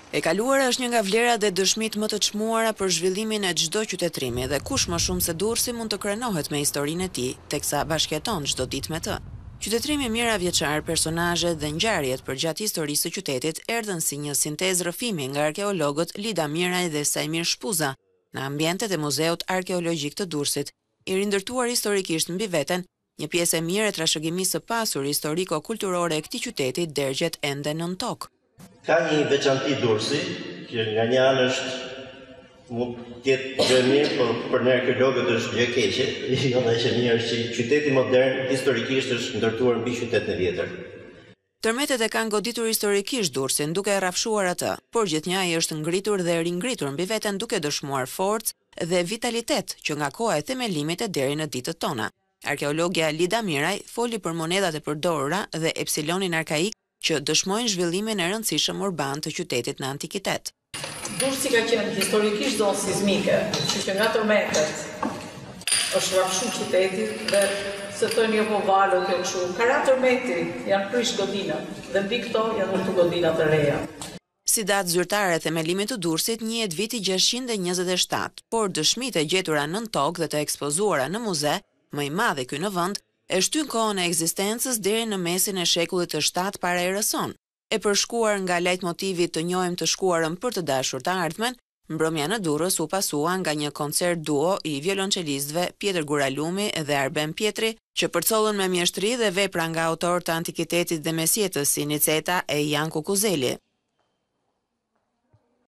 E kaluara është një nga vlerat dhe dëshmitë më të çmuara për zhvillimin e çdo qytetrimi dhe kush më shumë se Durrësi mund të krenohet me historinë e tij, teksa bashkëton çdo ditë me të. Qytetrimi mijëravjeçar, personazhet dhe ngjarjet përgjatë historisë së qytetit erdhën si një sintezë rrëfimi nga arkeologët Lida Miraj dhe Sajmir Shpuza në ambientet e Muzeut Arkeologjik të Durrësit, i rindërtuar historikisht mbi veten, një pjesë e mirë e trashëgimisë së pasur historiko-kulturore e këtij qyteti dërgjet ende nën tokë. Ka një veçanti Durrësi, që nga një anë është mund të jetë gjë e mirë, por për ne arkeologët është gjë e keqe. Jo dhe që mirë është që qyteti modern historikisht është ndërtuar mbi qytetin e vjetër. Tërmetet e kanë goditur historikisht Durrësin duke e rrafshuar atë, por gjithnjë është ngritur dhe ringritur mbi veten duke dëshmuar forcë dhe vitalitet që nga koha e themelimit e deri në ditët tona. Arkeologja Lida Miraj foli për monedat e përdorura dhe epsilonin arkaik që dëshmojnë zhvillimin e rëndësishëm urban të qytetit në antikitet. Durrësi ka qenë historikisht zonë sismike, që nga tërmetet është rrafshuar qyteti dhe se thonë jo po valët e kështu. Ka tërmeti, janë prish godinat dhe mbi këto janë ulur godinat e reja. Si datë zyrtare e themelimit të Durrësit njihet viti 627, por dëshmitë e gjetura nën tokë dhe të ekspozuara në muze, më i madh ky në vend, e shtyn kohën e ekzistencës deri në mesin e shekullit të 7 para erës sonë. E përshkuar nga lejtmotivi të njohim të shkuarën për të dashur të ardhmen, mbrëmja në Durrës u pasua nga një koncert duo i violoncelistëve Pjetër Guralumi dhe Arben Pjetri, që përcollën me mjeshtri dhe vepra nga autorë të antikitetit dhe mesjetës si Niceta e Janku Kuzeli.